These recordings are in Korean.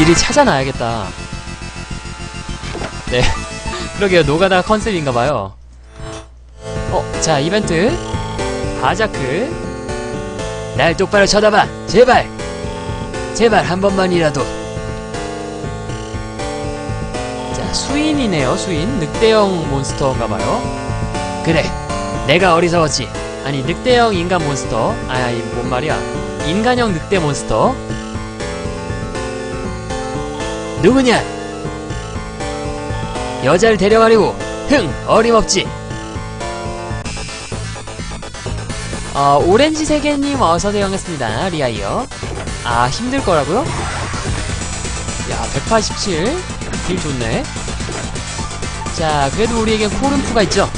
미리 찾아놔야겠다. 네. 그러게요. 노가다 컨셉인가봐요. 자, 이벤트. 바자크. 날 똑바로 쳐다봐. 제발. 제발 한 번만이라도. 자, 수인이네요. 수인. 늑대형 몬스터인가봐요. 그래. 내가 어리석었지. 아니, 늑대형 인간 몬스터. 아, 이 뭔 말이야. 인간형 늑대 몬스터. 누구냐? 여자를 데려가려고. 흥! 어림없지. 오렌지 세계님 어서오세요. 반갑습니다. 리아이요. 아, 힘들 거라고요? 야, 187. 딜 좋네. 자, 그래도 우리에겐 코른프가 있죠?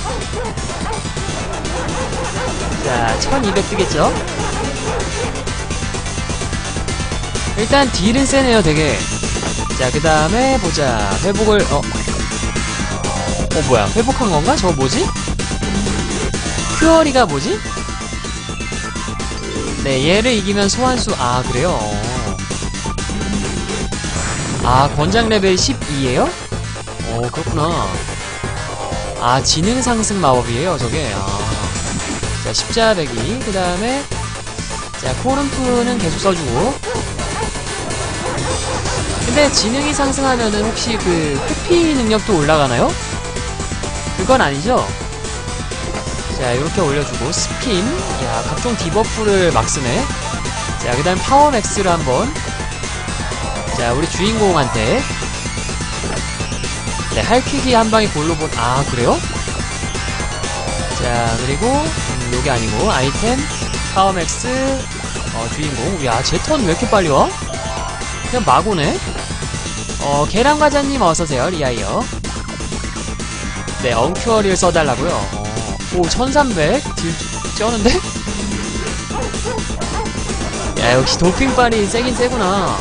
자, 1200 뜨겠죠? 일단 딜은 세네요, 되게. 자, 그 다음에 보자. 회복을, 뭐야. 회복한 건가? 저거 뭐지? 큐어리가 뭐지? 네, 얘를 이기면 소환수, 아, 그래요? 아, 권장 레벨 12에요? 그렇구나. 아, 지능 상승 마법이에요, 저게. 아. 자, 십자배기. 그 다음에, 자, 코른프는 계속 써주고. 근데 지능이 상승하면은 혹시 그 회피 능력도 올라가나요? 그건 아니죠? 자, 이렇게 올려주고 스핀. 야, 각종 디버프를 막 쓰네. 자, 그 다음 파워맥스를 한번. 자, 우리 주인공한테. 네, 할퀴기 한 방에 골로 본. 아, 그래요? 자, 그리고 요게 아니고 아이템 파워맥스 주인공. 야, 제 턴 왜 이렇게 빨리 와? 그냥 막 오네. 계란과자님 어서오세요. 리아이요. 네, 엉큐어리를 써달라고요. 오, 1300. 딜 쩌는데? 야, 역시 도핑빨이 세긴 세구나.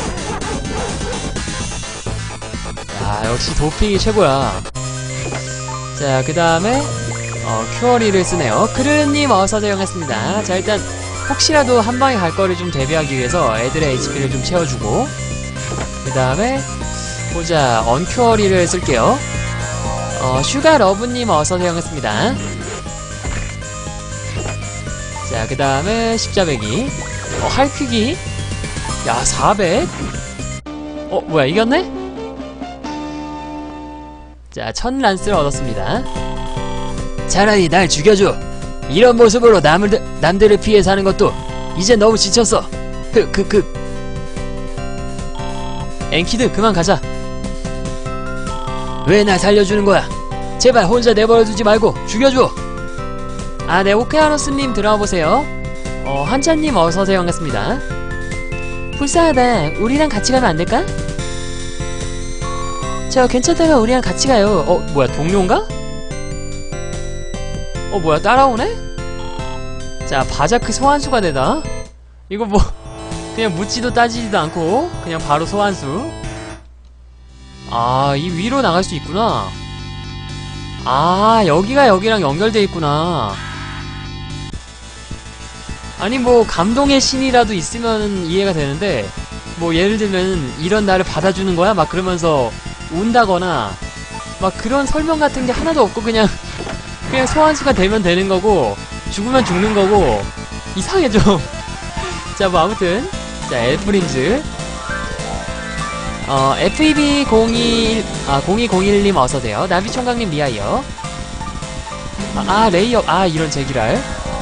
야, 역시 도핑이 최고야. 자, 그 다음에 큐어리를 쓰네요. 크르님 어서오세요. 반갑습니다. 자, 일단 혹시라도 한방에 갈 거를 좀 대비하기 위해서 애들의 HP를 좀 채워주고, 그 다음에 보자. 언큐어리를 쓸게요. 슈가러브님 어서오세요. 반갑습니다. 자, 그 다음에 십자배기. 할퀴기. 야, 400. 뭐야, 이겼네? 자, 1000란스를 얻었습니다. 차라리 날 죽여줘. 이런 모습으로 남들을 피해 사는 것도 이제 너무 지쳤어. 앵키드, 그만 가자. 왜 날 살려주는 거야? 제발 혼자 내버려두지 말고 죽여줘. 아, 네, 오케아노스님 들어와보세요. 한찬님 어서오세요. 반갑습니다. 불쌍하다. 우리랑 같이 가면 안될까? 저 괜찮다가 우리랑 같이 가요. 뭐야, 동료인가? 뭐야, 따라오네? 자, 바자크 소환수가 되다. 이거 뭐 그냥 묻지도 따지지도 않고 그냥 바로 소환수. 아, 이 위로 나갈 수 있구나. 아, 여기가 여기랑 연결돼 있구나. 아니, 뭐 감동의 신이라도 있으면 이해가 되는데, 뭐 예를 들면 이런 나를 받아주는 거야? 막 그러면서 운다거나 막 그런 설명 같은 게 하나도 없고 그냥 소환수가 되면 되는 거고 죽으면 죽는 거고 이상해 좀. 자, 뭐 아무튼 자, 엘프린즈 FEB0201님 어서오세요. 나비총각님 리아이요. 레이업. 이런 제기랄.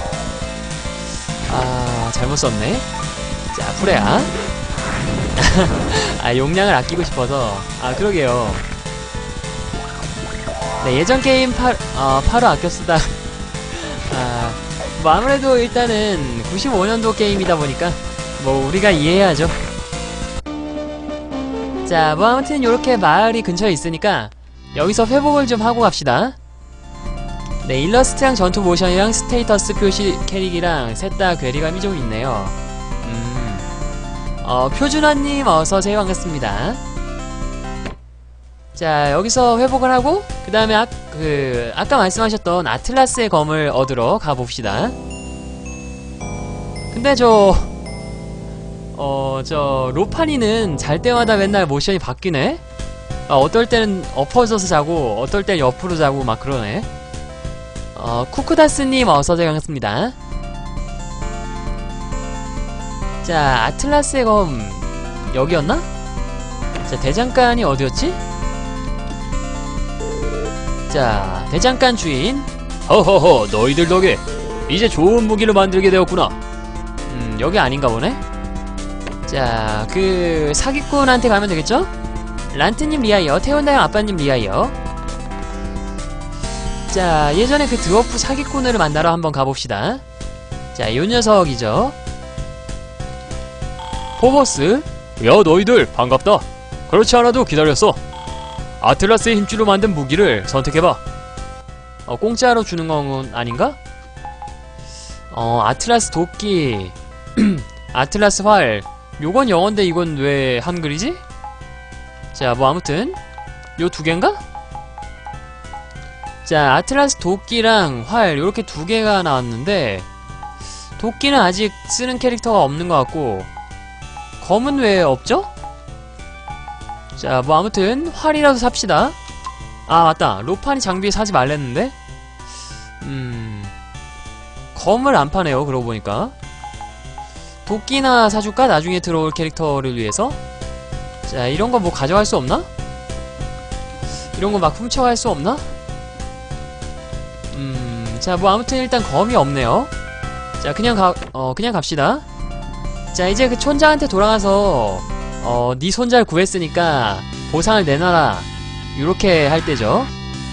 잘못 썼네. 자, 프레야. 용량을 아끼고 싶어서. 그러게요. 네, 예전 게임 바로 아껴 쓰다. 뭐 아무래도 일단은 95년도 게임이다 보니까 뭐 우리가 이해해야죠. 자, 뭐 아무튼 요렇게 마을이 근처에 있으니까 여기서 회복을 좀 하고 갑시다. 네, 일러스트랑 전투 모션이랑 스테이터스 표시 캐릭이랑 셋 다 괴리감이 좀 있네요. 표준화님 어서오세요. 반갑습니다. 자, 여기서 회복을 하고 그 다음에 아까 말씀하셨던 아틀라스의 검을 얻으러 가봅시다. 근데 저 로파니는 잘 때마다 맨날 모션이 바뀌네? 어떨 때는 엎어져서 자고 어떨 땐 옆으로 자고 막 그러네. 쿠쿠다스님 어서오세요. 반갑습니다. 자, 아틀라스의 검 여기였나? 자, 대장간이 어디였지? 자, 대장간 주인. 허허허, 너희들 덕에 이제 좋은 무기를 만들게 되었구나. 여기 아닌가 보네? 자, 그 사기꾼한테 가면 되겠죠? 란트님 리하이어, 태원다형 아빠님 리하이어. 자, 예전에 그 드워프 사기꾼을 만나러 한번 가봅시다. 자, 요 녀석이죠. 포버스. 야, 너희들 반갑다. 그렇지 않아도 기다렸어. 아틀라스의 힘줄로 만든 무기를 선택해봐. 공짜로 주는 건 아닌가? 아틀라스 도끼 아틀라스 활. 요건 영어인데 이건 왜 한글이지? 자, 뭐 아무튼 요 두 개인가? 자, 아틀라스 도끼랑 활 요렇게 두 개가 나왔는데 도끼는 아직 쓰는 캐릭터가 없는 것 같고 검은 왜 없죠? 자, 뭐 아무튼 활이라도 삽시다. 아, 맞다. 로파니 장비 사지 말랬는데 검을 안 파네요. 그러고 보니까 도끼나 사줄까? 나중에 들어올 캐릭터를 위해서. 자, 이런 거 뭐 가져갈 수 없나? 이런 거 막 훔쳐갈 수 없나? 자, 뭐 아무튼 일단 검이 없네요. 자, 그냥 갑시다. 자, 이제 그 촌장한테 돌아가서 네 손자를 구했으니까 보상을 내놔라. 요렇게 할 때죠.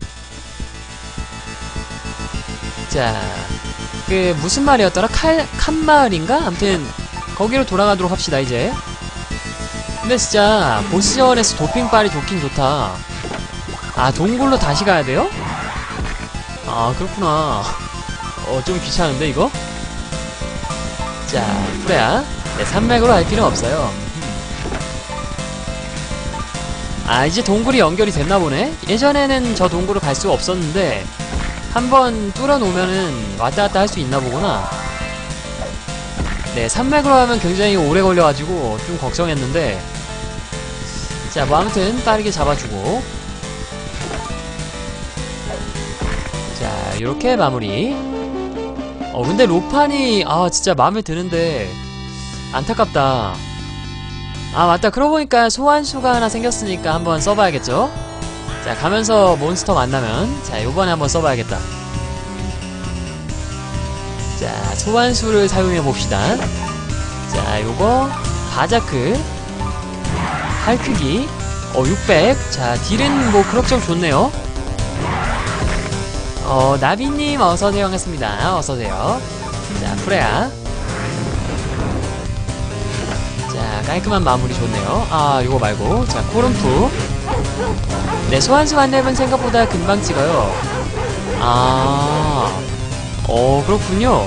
자, 그 무슨 말이었더라? 칸마을인가? 아무튼 거기로 돌아가도록 합시다. 이제 근데 진짜 보스전에서 도핑빨이 좋긴 좋다. 아, 동굴로 다시 가야 돼요? 아, 그렇구나. 좀 귀찮은데 이거? 자, 프레야. 네, 산맥으로 할 필요는 없어요. 아, 이제 동굴이 연결이 됐나 보네? 예전에는 저 동굴을 갈 수가 없었는데 한번 뚫어놓으면은 왔다 갔다 할 수 있나 보구나. 네, 산맥으로 하면 굉장히 오래 걸려가지고 좀 걱정했는데. 자, 뭐 아무튼 빠르게 잡아주고. 자, 요렇게 마무리. 근데 로판이 진짜 마음에 드는데 안타깝다. 아, 맞다. 그러고 보니까 소환수가 하나 생겼으니까 한번 써봐야겠죠? 자, 가면서 몬스터 만나면 자, 요번에 한번 써봐야겠다. 자, 소환수를 사용해봅시다. 자, 요거 바자크 활 크기 600. 자, 딜은 뭐 그럭저럭 좋네요. 나비님 어서오세요. 반갑습니다. 어서오세요. 자, 프레야. 자, 깔끔한 마무리 좋네요. 아, 요거 말고. 자, 코름프. 네, 소환수 만렙은 생각보다 금방 찍어요. 아, 그렇군요.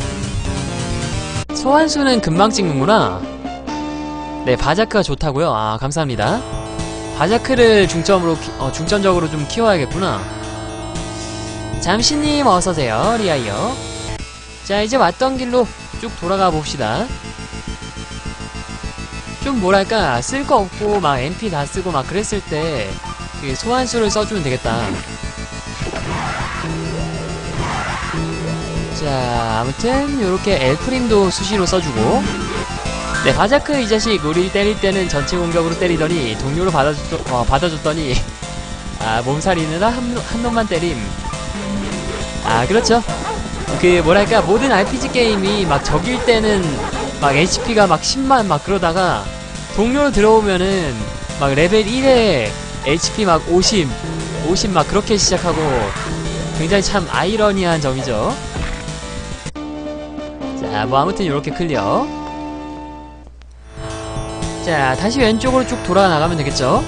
소환수는 금방 찍는구나. 네, 바자크가 좋다고요? 아, 감사합니다. 바자크를 중점적으로 좀 키워야겠구나. 잠시님 어서오세요. 리아이어. 자, 이제 왔던 길로 쭉 돌아가 봅시다. 좀 뭐랄까, 쓸 거 없고 막 MP 다 쓰고 막 그랬을 때 그 소환수를 써주면 되겠다. 자, 아무튼 요렇게 엘프림도 수시로 써주고. 네, 바자크 이 자식 우리 때릴 때는 전체 공격으로 때리더니 동료로 받아줬더니 몸살이느라 한 놈만 때림. 아, 그렇죠. 그 뭐랄까, 모든 RPG 게임이 막 적일 때는 막 HP가 막 10만 막 그러다가 동료로 들어오면은 막 레벨 1에 HP 막 50 막 그렇게 시작하고 굉장히 참 아이러니한 점이죠. 자, 뭐 아무튼 요렇게 클리어. 자, 다시 왼쪽으로 쭉 돌아 나가면 되겠죠?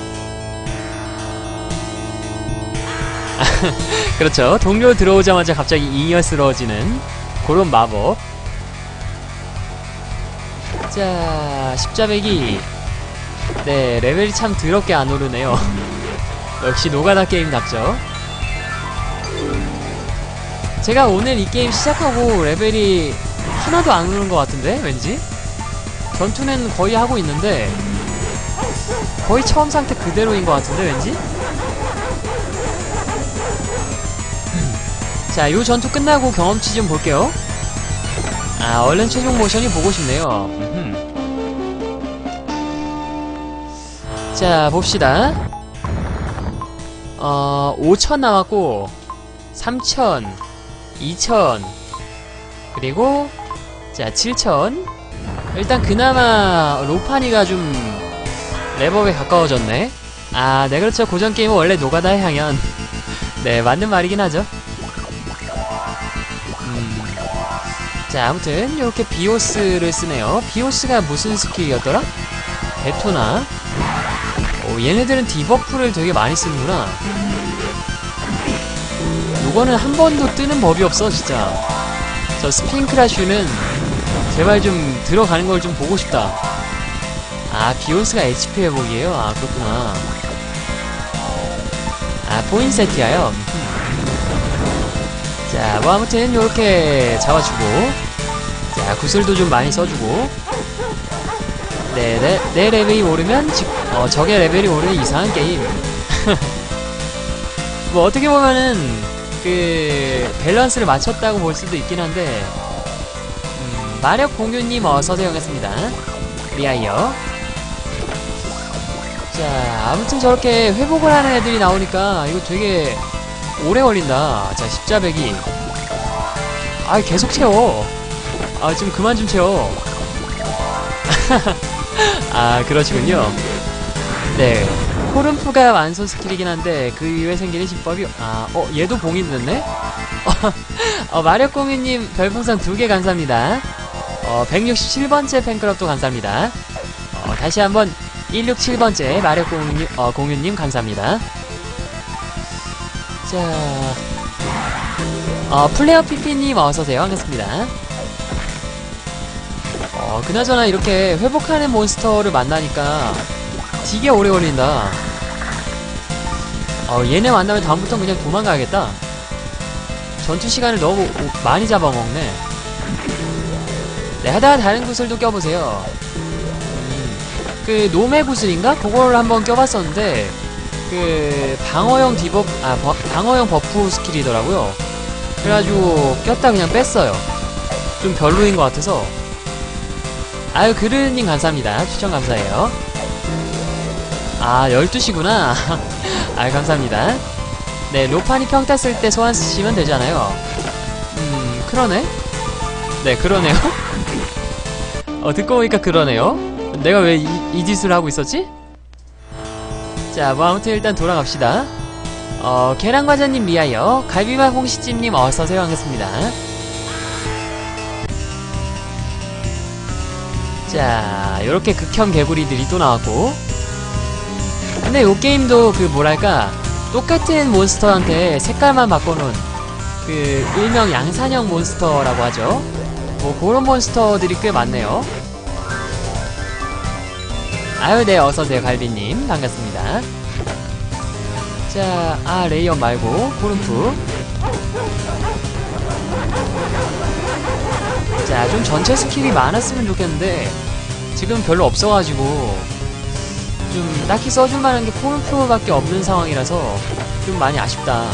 그렇죠. 동료 들어오자마자 갑자기 잉여스러워지는 그런 마법. 자, 십자배기. 네, 레벨이 참 더럽게 안 오르네요. 역시 노가다 게임답죠. 제가 오늘 이 게임 시작하고 레벨이 하나도 안 오른 것 같은데? 왠지? 전투는 거의 하고 있는데 거의 처음 상태 그대로인 것 같은데 왠지? 자, 요 전투 끝나고 경험치 좀 볼게요. 아, 얼른 최종 모션이 보고 싶네요. 자, 봅시다. 5,000 남았고 3,000, 2,000, 그리고 자, 7,000. 일단 그나마 로파니가 좀 랩업에 가까워졌네. 아, 네, 그렇죠. 고전 게임은 원래 노가다의 향연. 네, 맞는 말이긴 하죠. 자, 아무튼 이렇게 비오스를 쓰네요. 비오스가 무슨 스킬이었더라? 데토나. 오, 얘네들은 디버프를 되게 많이 쓰는구나. 요거는 한 번도 뜨는 법이 없어, 진짜. 저 스핑크라슈는 제발 좀 들어가는 걸 좀 보고 싶다. 아, 비오스가 HP 회복이에요? 아, 그렇구나. 아, 포인세트야요. 자, 뭐 아무튼 요렇게 잡아주고, 자, 구슬도 좀 많이 써주고. 네, 내 레벨이 오르면 적의 레벨이 오르는 이상한 게임. 뭐 어떻게 보면은 그 밸런스를 맞췄다고 볼 수도 있긴 한데, 마력 공유님 어서오세요. 반갑습니다. 리아이어. 자, 아무튼 저렇게 회복을 하는 애들이 나오니까 이거 되게 오래 걸린다. 자, 십자배기. 아, 계속 채워. 아, 좀 그만 좀 채워. 아, 그러시군요. 네, 코른프가 완소 스킬이긴 한데 그 이후에 생기는 신법이 얘도 봉인 됐네? 마력공유님 별풍선 2개 감사합니다. 167번째 팬클럽도 감사합니다. 다시 한번 167번째 마력공유님 감사합니다. 자, 플레이어 피피님 어서오세요. 반갑습니다. 그나저나 이렇게 회복하는 몬스터를 만나니까 되게 오래 걸린다. 얘네 만나면 다음부터는 그냥 도망가야겠다. 전투 시간을 너무 많이 잡아먹네. 네, 하다가 다른 구슬도 껴보세요. 그 노메 구슬인가? 그걸 한번 껴봤었는데 그 방어형 방어형 버프 스킬이더라고요. 그래가지고 꼈다 그냥 뺐어요. 좀 별로인 것 같아서. 아유, 그르님 감사합니다. 추천 감사해요. 아, 12시구나. 아유, 감사합니다. 네, 로파니 평타 쓸 때 소환 쓰시면 되잖아요. 그러네? 네, 그러네요. 듣고 보니까 그러네요. 내가 왜 이 짓을 하고 있었지? 자, 뭐 아무튼 일단 돌아갑시다. 계란과자님 리하여, 갈비맛 홍시찜님 어서오세요. 반갑습니다. 자, 요렇게 극혐 개구리들이 또 나왔고. 근데 요 게임도 그 뭐랄까, 똑같은 몬스터한테 색깔만 바꿔놓은 그 일명 양산형 몬스터라고 하죠. 뭐 그런 몬스터들이 꽤 많네요. 아유, 네, 어서오세요. 갈비님 반갑습니다. 자, 레이언 말고 코른프. 자, 좀 전체 스킬이 많았으면 좋겠는데 지금 별로 없어가지고 좀 딱히 써줄만한 게 코른프밖에 없는 상황이라서 좀 많이 아쉽다.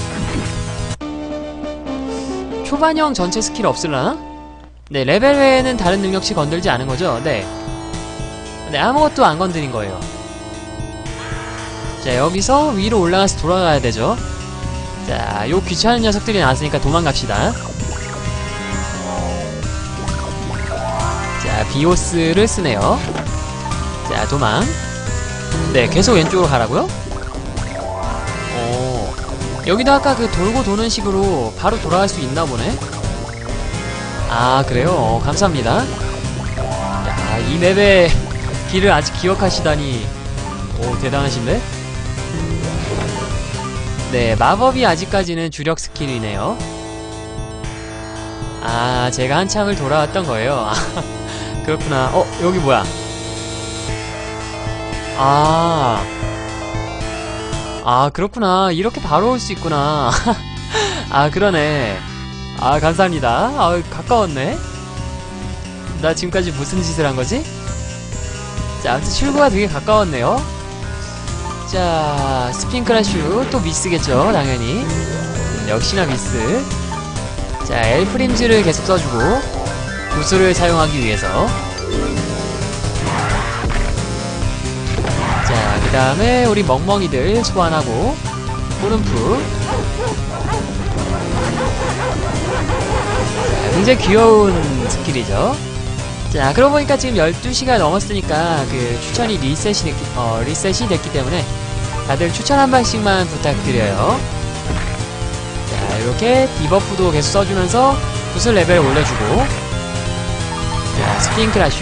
초반형 전체 스킬 없을라나? 네, 레벨 외에는 다른 능력치 건들지 않은 거죠? 네. 네, 아무것도 안 건드린 거예요. 자, 여기서 위로 올라가서 돌아가야 되죠. 자, 요 귀찮은 녀석들이 나왔으니까 도망갑시다. 자, 비오스를 쓰네요. 자, 도망. 네, 계속 왼쪽으로 가라고요? 여기도 아까 그 돌고 도는 식으로 바로 돌아갈 수 있나 보네? 아, 그래요? 감사합니다. 야, 이 맵의 길을 아직 기억하시다니. 오, 대단하신데? 네, 마법이 아직까지는 주력 스킬이네요. 아, 제가 한참을 돌아왔던 거예요. 그렇구나. 여기 뭐야? 그렇구나. 이렇게 바로 올 수 있구나. 아, 그러네. 아, 감사합니다. 가까웠네. 나 지금까지 무슨 짓을 한 거지? 자, 아무튼 출구가 되게 가까웠네요. 자, 스핑크라슈 또 미스겠죠, 당연히. 역시나 미스. 자, 엘프림즈를 계속 써주고 구슬을 사용하기 위해서. 자, 그 다음에 우리 멍멍이들 소환하고 꼬름프. 자, 굉장히 귀여운 스킬이죠. 자, 그러고 보니까 지금 12시가 넘었으니까 그 추천이 리셋이 됐기 때문에 다들 추천 한 방씩만 부탁드려요. 자, 이렇게 디버프도 계속 써주면서 구슬 레벨 올려주고. 자, 스핑크라슈.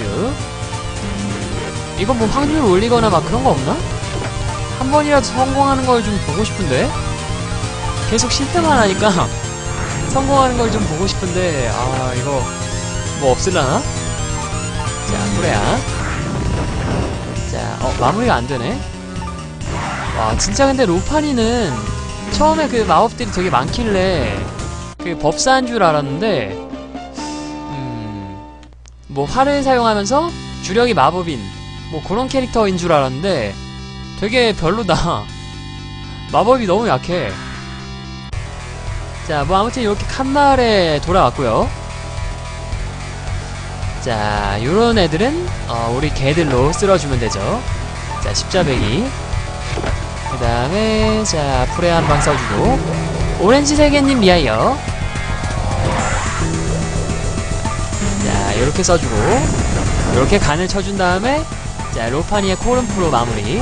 이거 뭐 확률 올리거나 막 그런 거 없나? 한 번이라도 성공하는 걸 좀 보고 싶은데? 계속 실패만 하니까 성공하는 걸 좀 보고 싶은데, 아, 이거 뭐 없을라나? 자, 코레아. 자, 마무리가 안 되네. 와, 진짜 근데 로파니는 처음에 그 마법들이 되게 많길래 그 법사인 줄 알았는데, 뭐 활을 사용하면서 주력이 마법인 뭐 그런 캐릭터인 줄 알았는데 되게 별로다. 마법이 너무 약해. 자, 뭐 아무튼 이렇게 칸마을에 돌아왔고요. 자, 요런 애들은 우리 개들로 쓸어주면 되죠. 자, 십자배기. 그 다음에 자, 풀에 한 방 써주고 오렌지 세계님 미아이어. 자, 요렇게 써주고 요렇게 간을 쳐준 다음에 자, 로파니의 코름프로 마무리.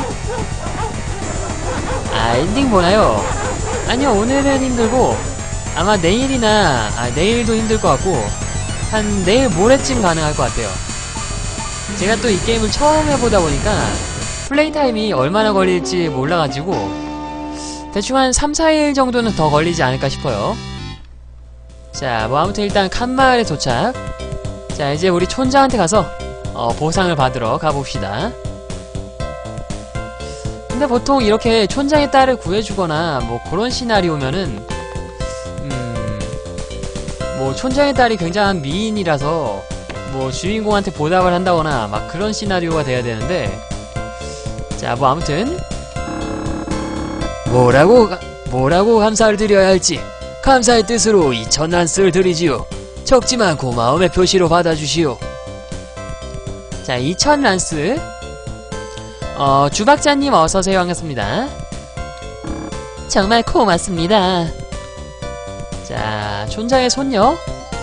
아, 엔딩 보나요? 아니요, 오늘은 힘들고 아마 내일이나 내일도 힘들 것 같고 한 내일 모레쯤 가능할 것 같아요. 제가 또 이 게임을 처음 해보다 보니까 플레이 타임이 얼마나 걸릴지 몰라가지고 대충 한 3-4일 정도는 더 걸리지 않을까 싶어요. 자, 뭐 아무튼 일단 칸마을에 도착. 자, 이제 우리 촌장한테 가서 보상을 받으러 가봅시다. 근데 보통 이렇게 촌장의 딸을 구해주거나 뭐 그런 시나리오면은 뭐 촌장의 딸이 굉장한 미인이라서 뭐 주인공한테 보답을 한다거나 막 그런 시나리오가 돼야 되는데, 자, 뭐 아무튼 뭐라고 감사를 드려야 할지 감사의 뜻으로 2000란스를 드리지요. 적지만 고마움의 표시로 받아주시오. 자, 2000란스. 주박자님 어서오세요. 반갑습니다. 정말 고맙습니다. 자, 촌장의 손녀.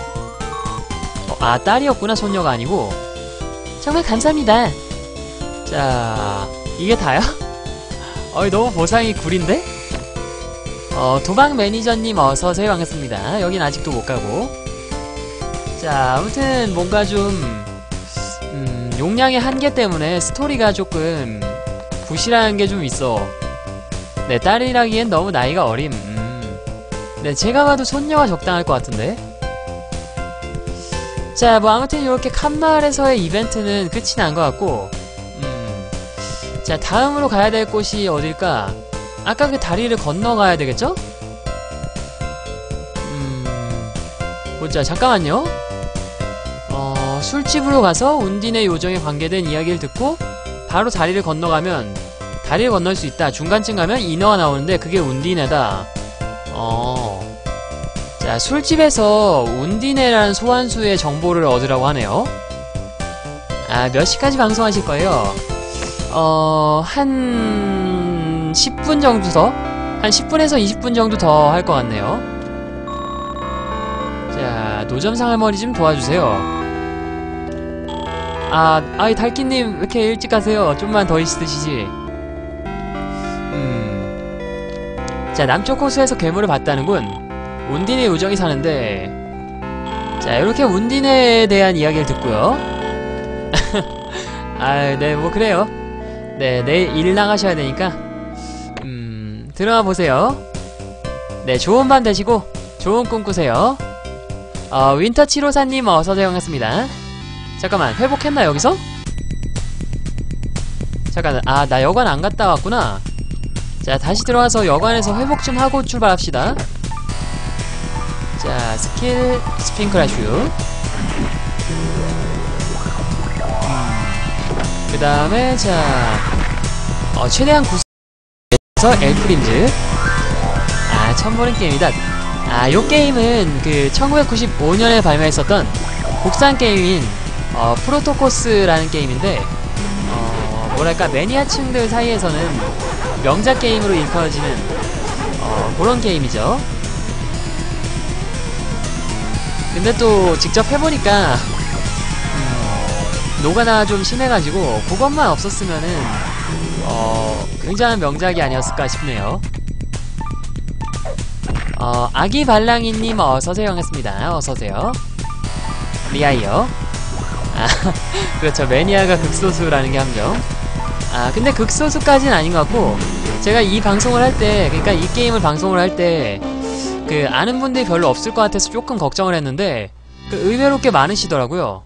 딸이었구나. 손녀가 아니고. 정말 감사합니다. 자, 이게 다야? 너무 보상이 구린데? 도박 매니저님 어서오세요. 반갑습니다. 여긴 아직도 못가고. 자, 아무튼 뭔가 좀 용량의 한계 때문에 스토리가 조금 부실한 게 좀 있어. 내 딸이라기엔 너무 나이가 어림. 네, 제가 봐도 손녀가 적당할 것 같은데. 자, 뭐 아무튼 이렇게 칸마을에서의 이벤트는 끝이 난 것 같고, 자, 다음으로 가야 될 곳이 어딜까? 아까 그 다리를 건너가야 되겠죠? 보자, 잠깐만요. 술집으로 가서 운딘의 요정에 관계된 이야기를 듣고 바로 다리를 건너가면 다리를 건널 수 있다. 중간쯤 가면 인어가 나오는데 그게 운딘에다. 자, 술집에서 운딘에라는 소환수의 정보를 얻으라고 하네요. 몇 시까지 방송하실 거예요? 한 10분 정도 더? 한 10분에서 20분 정도 더 할 것 같네요. 자, 노점상 할머니 좀 도와주세요. 아이 달키님 왜 이렇게 일찍 가세요? 좀만 더 있으시지. 자, 남쪽 호수에서 괴물을 봤다는군. 운딘의 요정이 사는데, 자, 이렇게 운딘에 대한 이야기를 듣고요. 네, 뭐 그래요. 네, 내일 일 나가셔야 되니까 들어가 보세요. 네, 좋은 밤 되시고 좋은 꿈 꾸세요. 윈터754님 어서오세요. 반갑습니다. 잠깐만, 회복했나 여기서? 잠깐, 나 여관 안 갔다 왔구나. 자, 다시 들어와서 여관에서 회복 좀 하고 출발합시다. 자, 스킬 스핑크라슈. 그 다음에, 자, 최대한 구속해서 엘프림즈. 아, 처음 보는 게임이다. 아, 요 게임은 그 1995년에 발매했었던 국산 게임인 프로토코스라는 게임인데, 뭐랄까, 매니아층들 사이에서는 명작 게임으로 일컬어지는 그런 게임이죠. 근데 또 직접 해보니까 노가다 좀 심해가지고 그것만 없었으면은 굉장한 명작이 아니었을까 싶네요. 아기 발랑이님 어서오세요. 반갑습니다. 어서오세요. 리아이요. 아, 그렇죠. 매니아가 극소수라는 게 함정. 아, 근데 극소수까지는 아닌 것 같고, 제가 이 방송을 할 때, 그러니까 이 게임을 방송을 할 때, 그 아는 분들이 별로 없을 것 같아서 조금 걱정을 했는데, 그 의외로 꽤 많으시더라고요.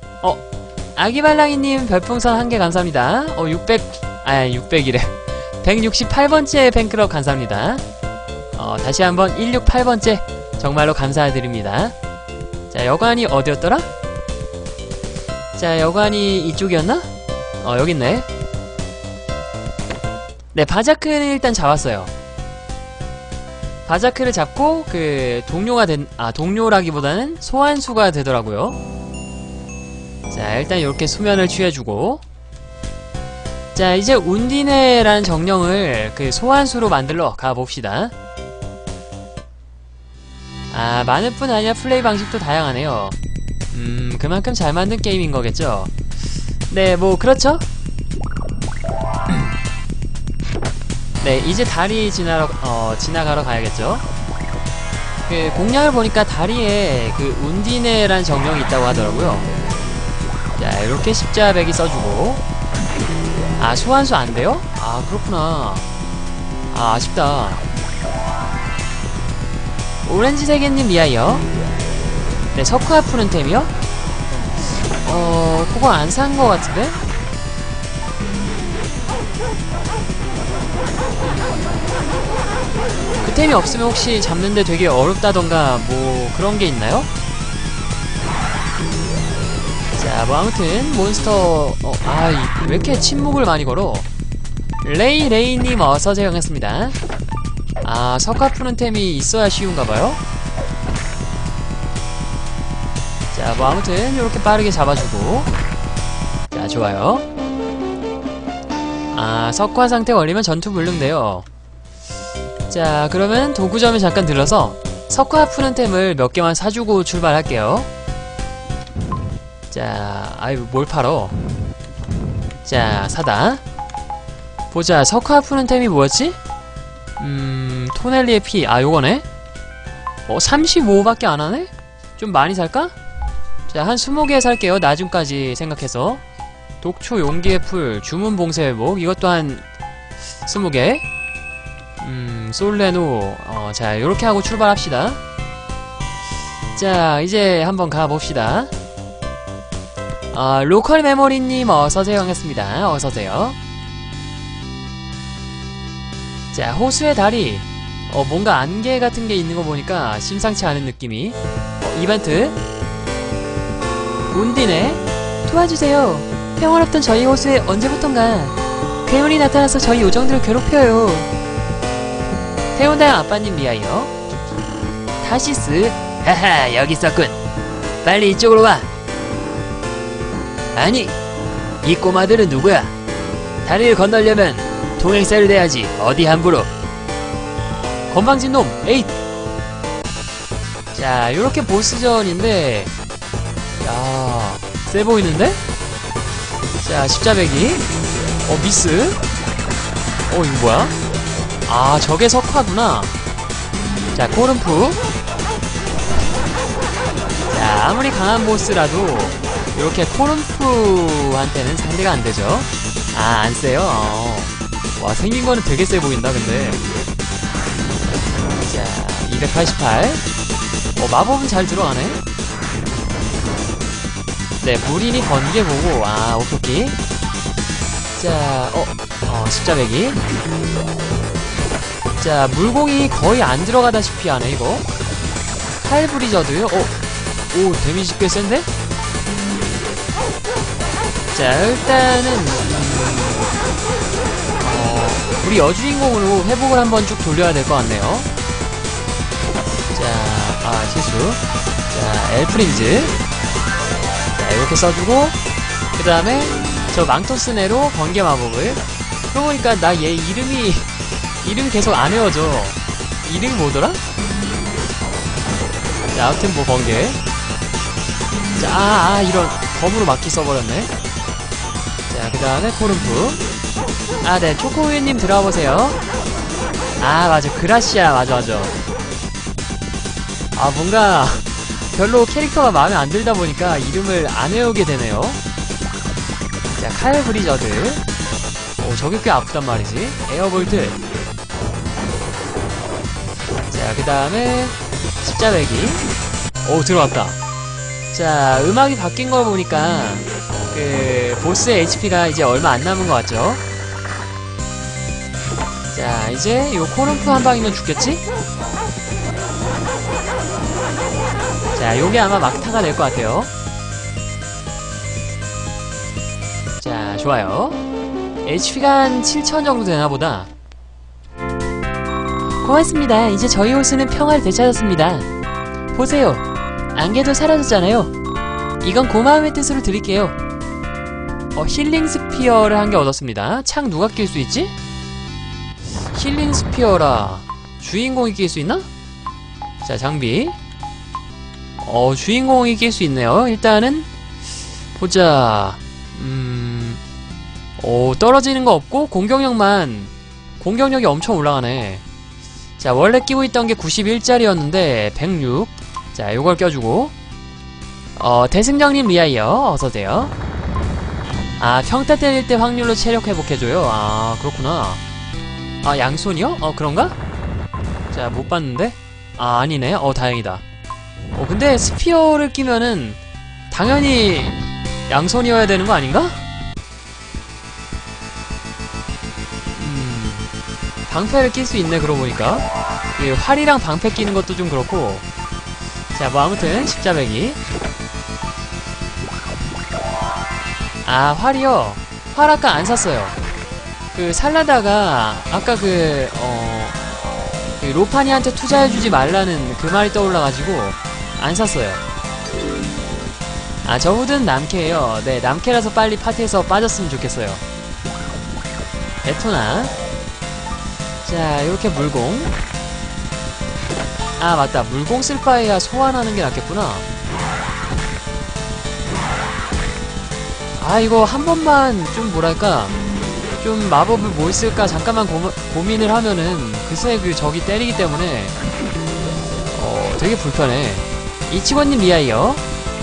아기발랑이님 별풍선 1개 감사합니다. 600이래. 168번째 팬클럽 감사합니다. 다시 한번 168번째 정말로 감사드립니다. 자, 여관이 어디였더라? 자, 여관이 이쪽이었나? 여기 있네. 네, 바자크는 일단 잡았어요. 바자크를 잡고 그 동료가 동료라기보다는 소환수가 되더라고요. 자, 일단 이렇게 수면을 취해주고, 자, 이제 운디네라는 정령을 그 소환수로 만들러 가봅시다. 아, 많을 뿐 아니라 플레이 방식도 다양하네요. 그만큼 잘 만든 게임인 거겠죠? 네, 뭐 그렇죠? 네, 이제 다리 지나가러 가야겠죠? 그 공략을 보니까 다리에 그 운디네라는 정령이 있다고 하더라고요. 자, 이렇게 십자배기 써주고. 아, 소환수 안 돼요? 아, 그렇구나. 아, 아쉽다. 오렌지 세계님 리아이요. 네, 석화 푸는 템이요? 그거 안 산 거 같은데? 그 템이 없으면 혹시 잡는데 되게 어렵다던가 뭐 그런 게 있나요? 자, 뭐 아무튼 몬스터 왜 이렇게 침묵을 많이 걸어? 레이님 어서오세요. 반갑습니다. 아, 석화 푸는 템이 있어야 쉬운가봐요? 자, 뭐 아무튼 요렇게 빠르게 잡아주고. 자, 좋아요. 아, 석화 상태 걸리면 전투 불능돼요. 자, 그러면 도구점에 잠깐 들러서 석화 푸는 템을 몇 개만 사주고 출발할게요. 자, 아유, 뭘 팔어? 자, 사다. 보자, 석화 푸는 템이 뭐였지? 토넬리의 피. 아, 요거네? 35밖에 안 하네? 좀 많이 살까? 자, 한 20개 살게요. 나중까지 생각해서. 독초 용기의 풀, 주문 봉쇄 회복. 이것도 한 20개. 솔레노. 자, 요렇게 하고 출발합시다. 자, 이제 한번 가봅시다. 로컬 메모리님 어서오세요. 반갑습니다. 어서오세요. 자, 호수의 다리. 뭔가 안개 같은 게 있는 거 보니까 심상치 않은 느낌이. 이벤트. 운디네. 도와주세요. 평화롭던 저희 호수에 언제부턴가 괴물이 나타나서 저희 요정들을 괴롭혀요. 태운다요 아빠님 리아이요. 타시스. 하하, 여기 있었군. 빨리 이쪽으로 와. 아니, 이 꼬마들은 누구야? 다리를 건너려면 동행사를 대야지. 어디 함부로. 건방진 놈. 에잇. 자, 요렇게 보스전인데, 야, 세 보이는데? 자, 십자배기. 미스. 이거 뭐야? 아, 저게 석화구나. 자, 코른프. 자, 아무리 강한 보스라도 이렇게 코른프한테는 상대가 안 되죠. 아, 안 세요? 와, 생긴 거는 되게 세 보인다, 근데. 자, 288. 마법은 잘 들어가네. 네, 무린이 번개 보고, 아, 오케이. 자, 십자배기. 자, 물공이 거의 안 들어가다시피 하네, 이거. 칼브리저드. 오, 데미지 꽤 센데? 자, 일단은 우리 여주인공으로 회복을 한번 쭉 돌려야 될 것 같네요. 자, 실수. 자, 엘프린즈. 자, 이렇게 써주고, 그 다음에 저 망토스네로 번개 마법을. 그러고 보니까 나 얘 이름이 계속 안 외워져. 이름이 뭐더라? 자, 아무튼 뭐 번개. 자, 이런 검으로 막기 써버렸네. 자, 그 다음에 코름프. 네, 초코우유님 들어와보세요. 맞아, 그라시아. 맞아. 뭔가 별로 캐릭터가 마음에 안 들다 보니까 이름을 안 외우게 되네요. 자, 칼 브리저드. 저게 꽤 아프단 말이지. 에어볼트. 자, 그 다음에 십자배기. 들어왔다. 자, 음악이 바뀐 걸 보니까 보스의 HP가 이제 얼마 안 남은 것 같죠? 자, 이제 요 코름프 한 방이면 죽겠지? 자, 요게 아마 막타가 될 것 같아요. 자, 좋아요. HP가 한 7000 정도 되나보다. 고맙습니다. 이제 저희 호수는 평화를 되찾았습니다. 보세요. 안개도 사라졌잖아요. 이건 고마움의 뜻으로 드릴게요. 힐링 스피어를 한 개 얻었습니다. 창 누가 낄 수 있지? 힐링 스피어라. 주인공이 낄 수 있나? 자, 장비. 주인공이 낄 수 있네요. 일단은 보자. 떨어지는 거 없고 공격력이 엄청 올라가네. 자, 원래 끼고 있던 게 91짜리였는데 106. 자, 요걸 껴주고. 대승장님 리아이어 어서오세요. 평타 때릴 때 확률로 체력 회복해줘요. 그렇구나. 양손이요? 그런가? 자, 못 봤는데? 아니네. 다행이다. 근데 스피어를 끼면은 당연히 양손이어야 되는 거 아닌가? 방패를 낄 수 있네, 그러고 보니까. 활이랑 방패 끼는 것도 좀 그렇고. 자, 뭐 아무튼 십자배기. 활이요. 활 아까 안 샀어요. 살라다가 아까 로파니한테 투자해주지 말라는 그 말이 떠올라가지고 안 샀어요. 저 훗은 남캐예요. 네, 남캐라서 빨리 파티에서 빠졌으면 좋겠어요. 에토나. 자, 요렇게 물공. 맞다. 물공 쓸 바에야 소환하는 게 낫겠구나. 이거 한 번만 좀 뭐랄까, 좀 마법을 뭘 쓸까 잠깐만 고민을 하면은 그새 적이 때리기 때문에 되게 불편해. 이치원님 리아이어.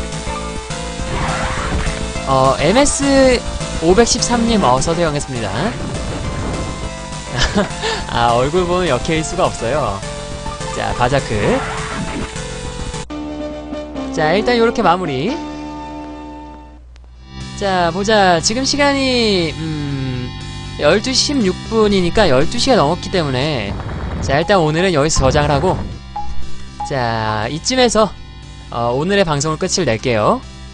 MS 513님 어서오세요 하겠습니다. 얼굴 보면 역해일 수가 없어요. 자, 바자크. 자, 일단 요렇게 마무리. 자, 보자. 지금 시간이 12시 16분이니까 12시가 넘었기 때문에 자, 일단 오늘은 여기서 저장을 하고 자, 이쯤에서 오늘의 방송을 끝을 낼게요.